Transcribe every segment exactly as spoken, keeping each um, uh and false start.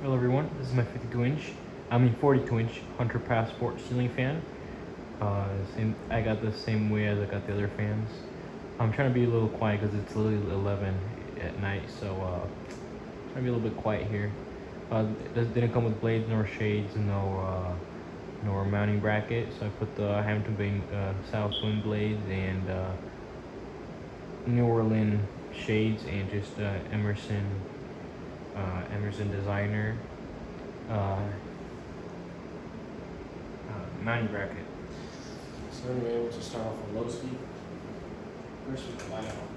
Hello everyone, this is my fifty-two inch, I mean forty-two inch Hunter Passport ceiling fan. Uh, same, I got the same way as I got the other fans. I'm trying to be a little quiet because it's literally eleven at night, so uh, trying to be a little bit quiet here. Uh, it didn't come with blades nor shades, no uh, nor mounting bracket, so I put the Hamilton Bay uh, South Wind blades and uh, New Orleans shades and just uh, Emerson uh, Emerson Designer uh, uh, mounting bracket. So anyway, we'll just start off with low speed. First with the light on.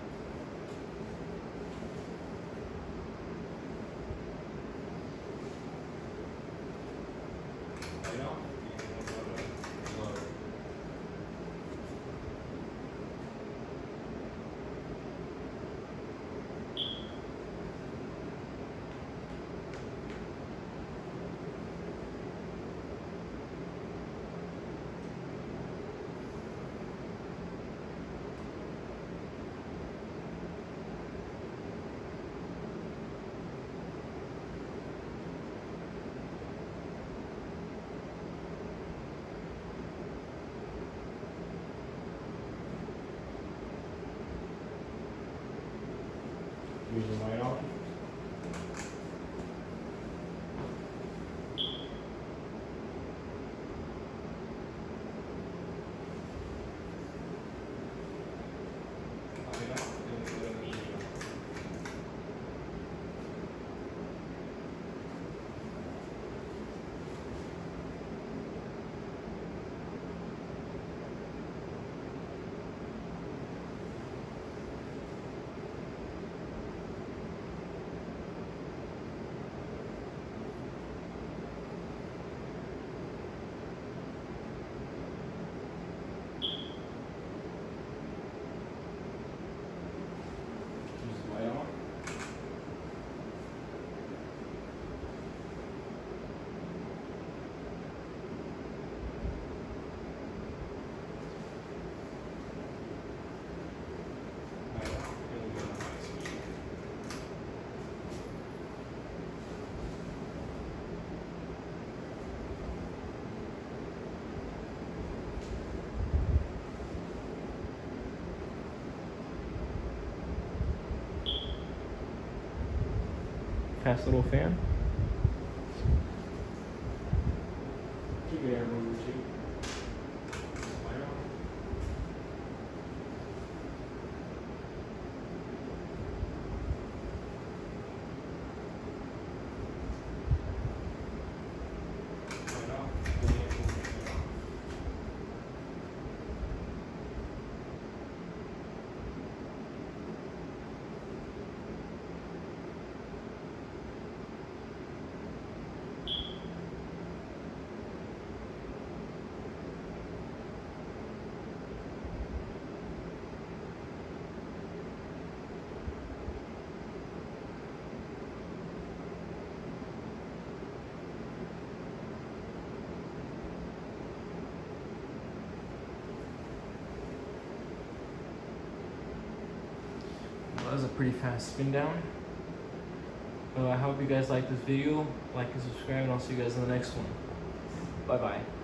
Light on, and we'll go to low. Use the light on. Light on, and we'll go to medium. Use the light on. Light on, and we'll go to high speed. Fast little fan. Keep it air mover too. Light on. Light off, and then we'll turn it off. Well, that was a pretty fast spin down. Uh, I hope you guys like this video. Like and subscribe, and I'll see you guys in the next one. Bye bye.